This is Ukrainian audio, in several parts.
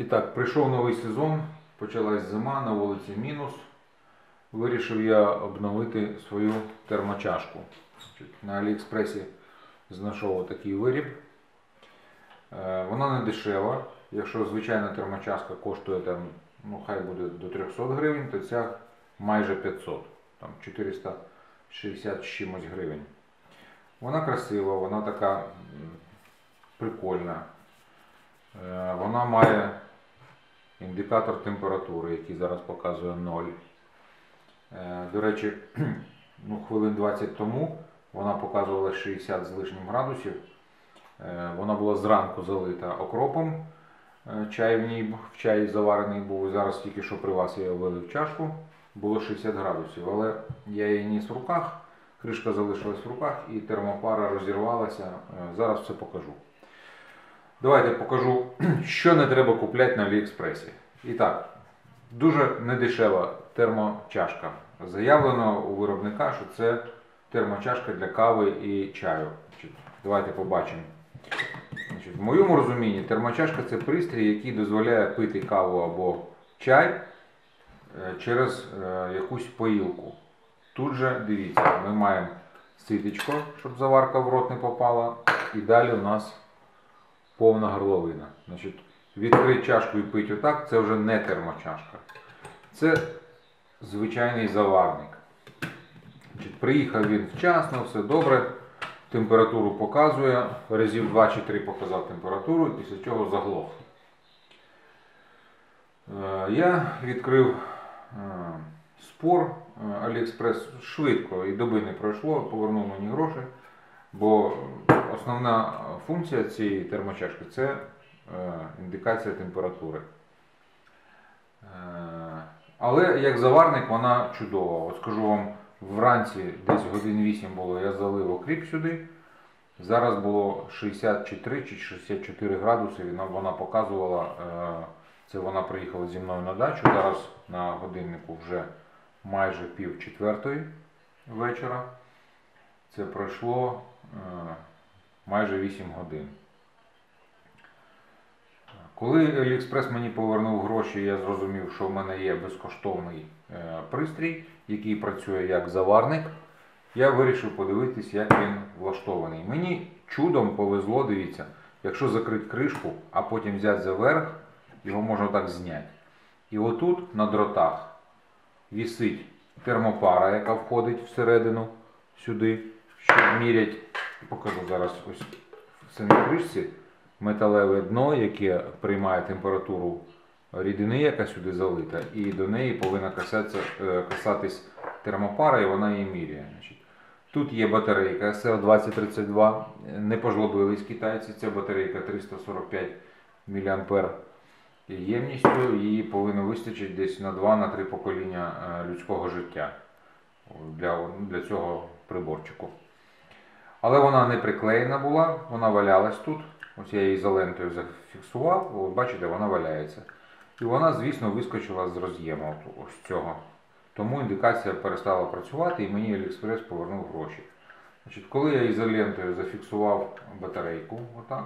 так, прийшов новий сезон, почалась зима, на вулиці мінус. Вирішив я обновити свою термочашку. На Аліекспресі знайшов такий виріб. Вона не дешева. Якщо звичайна термочашка коштує там, хай буде до 300 гривень, то ця майже 500, там 460 з чимось гривень. Вона красива, вона така прикольна. Вона має індикатор температури, який зараз показує 0. До речі, хвилин 20 тому вона показувала 60 з лишнім градусів. Вона була зранку залита окропом. Чай в чай заварений був, і зараз тільки що при вас я вилив чашку. Було 60 градусів, але я її ніс в руках, кришка залишилась в руках і термопара розірвалася. Зараз все покажу. Давайте покажу, що не треба купляти на Аліекспресі. І так, дуже недешева термочашка. Заявлено у виробника, що це термочашка для кави і чаю. Давайте побачимо. В моєму розумінні термочашка – це пристрій, який дозволяє пити каву або чай через якусь поїлку. Тут же, дивіться, ми маємо ситечко, щоб заварка в рот не попала. І далі у нас повна горловина. Відкрити чашку і пити отак – це вже не термочашка. Це звичайний заварник. Приїхав він вчасно, все добре. Температуру показує, разів 2 чи 3 показав температуру, і після чого заглох. Я відкрив спор Аліекспрес швидко, і доби не пройшло, повернув мені гроші, бо основна функція цієї термочашки – це індикація температури. Але як заварник вона чудова. От скажу вам, вранці десь годин 8 було, я залив окріп сюди. Зараз було 63 чи 64 градуси, вона показувала, це вона приїхала зі мною на дачу. Зараз на годиннику вже майже 3:30 вечора. Це пройшло майже 8 годин. Коли Аліекспрес мені повернув гроші, я зрозумів, що в мене є безкоштовний пристрій, який працює як заварник. Я вирішив подивитись, як він влаштований. Мені чудом повезло, дивіться, якщо закрити кришку, а потім взяти за верх, його можна так зняти. І отут на дротах висить термопара, яка входить всередину сюди, щоб мірять, покажу зараз ось в самій кришці, металеве дно, яке приймає температуру рідини, яка сюди залита, і до неї повинна касатись термопара, і вона її міряє. Тут є батарейка SL2032, не пожлобились китайці, ця батарейка 345 мА ємністю, її повинно вистачити десь на 2-3 покоління людського життя для цього приборчику. Але вона не приклеєна була, вона валялась тут. Ось я її ізолентою зафіксував, от бачите, вона валяється. І вона, звісно, вискочила з роз'єму ось цього. Тому індикація перестала працювати і мені Аліекспрес повернув гроші. Коли я ізолентою зафіксував батарейку, отак,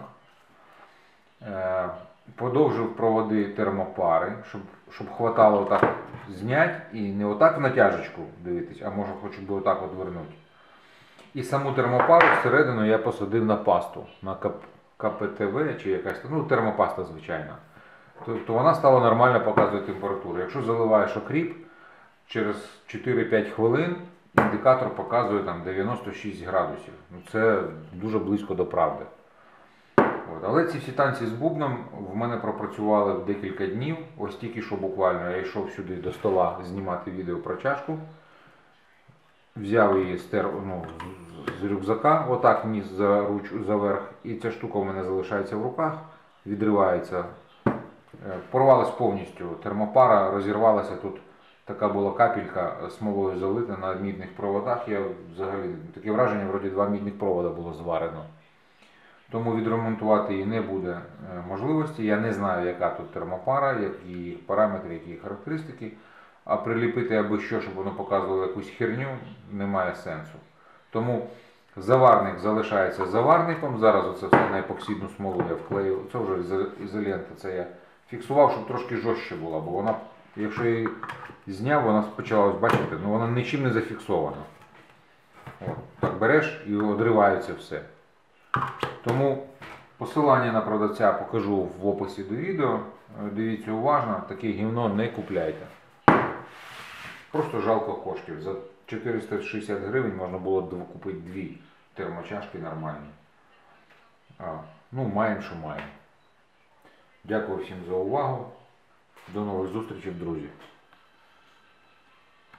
подовжив проводи термопари, щоб хватало отак зняти і не отак в натяжечку дивитись, а може хочу би отак от вернути. І саму термопару всередину я посадив на пасту, на КПТВ чи якась, термопаста звичайна. Тобто вона стала нормально показувати температуру. Якщо заливаєш окріп, через 4-5 хвилин індикатор показує там 96 градусів. Це дуже близько до правди. Але ці всі танці з бубном в мене пропрацювали декілька днів. Ось тільки що буквально я йшов сюди до стола знімати відео про чашку. Взяв її з рюкзака, отак ніс за верх, і ця штука у мене залишається в руках, відривається. Порвалась повністю термопара, розірвалася, тут така була капелька смолою залита на мідних проводах. Я взагалі, таке враження, вроді 2 мідних провода було зварено. Тому відремонтувати її не буде можливості. Я не знаю, яка тут термопара, які її параметри, які її характеристики. А приліпити аби що, щоб воно показувало якусь херню, немає сенсу. Тому заварник залишається заварником. Зараз оце все на епоксидну смолу я вклею. Це вже ізолента, це я фіксував, щоб трошки жорстче була, бо вона, якщо я її зняв, вона почала, бачите, ну вона нічим не зафіксована. От, так береш і одривається все. Тому посилання на продавця покажу в описі до відео. Дивіться уважно, таке гівно не купляйте. Просто жалко коштів. За 460 гривень можна було купити дві термочашки нормальні. Ну, маємо, що маємо. Дякую всім за увагу. До нових зустрічей, друзі.